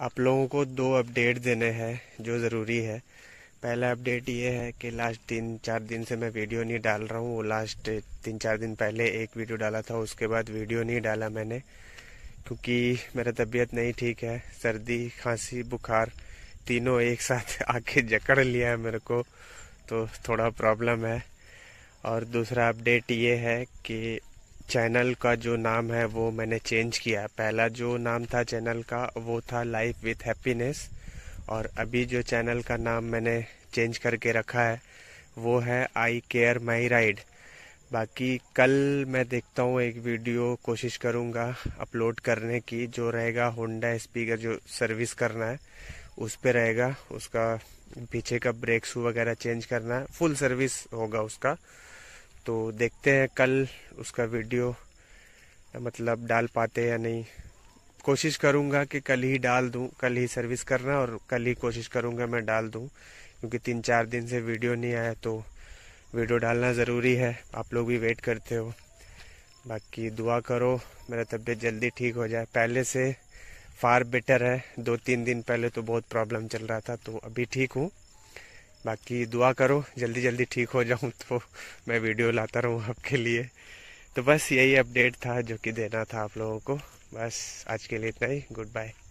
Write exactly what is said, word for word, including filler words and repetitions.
आप लोगों को दो अपडेट देने हैं जो ज़रूरी है। पहला अपडेट ये है कि लास्ट तीन चार दिन से मैं वीडियो नहीं डाल रहा हूँ। वो लास्ट तीन चार दिन पहले एक वीडियो डाला था, उसके बाद वीडियो नहीं डाला मैंने, क्योंकि मेरा तबीयत नहीं ठीक है। सर्दी, खांसी, बुखार तीनों एक साथ आके जकड़ लिया है मेरे को, तो थोड़ा प्रॉब्लम है। और दूसरा अपडेट ये है कि चैनल का जो नाम है वो मैंने चेंज किया। पहला जो नाम था चैनल का वो था लाइफ विथ हैप्पीनेस, और अभी जो चैनल का नाम मैंने चेंज करके रखा है वो है आई केयर माई राइड। बाकी कल मैं देखता हूँ, एक वीडियो कोशिश करूँगा अपलोड करने की, जो रहेगा होंडा स्पीकर जो सर्विस करना है उस पे रहेगा। उसका पीछे का ब्रेक शू वगैरह चेंज करना है, फुल सर्विस होगा उसका। तो देखते हैं कल उसका वीडियो मतलब डाल पाते या नहीं। कोशिश करूंगा कि कल ही डाल दूं, कल ही सर्विस करना और कल ही कोशिश करूंगा मैं डाल दूं, क्योंकि तीन चार दिन से वीडियो नहीं आया तो वीडियो डालना ज़रूरी है। आप लोग भी वेट करते हो। बाकी दुआ करो मेरा तबीयत जल्दी ठीक हो जाए। पहले से फार बेटर है। दो तीन दिन पहले तो बहुत प्रॉब्लम चल रहा था, तो अभी ठीक हूँ। बाकी दुआ करो जल्दी जल्दी ठीक हो जाऊं तो मैं वीडियो लाता रहूं आपके लिए। तो बस यही अपडेट था जो कि देना था आप लोगों को। बस आज के लिए इतना ही। Good bye.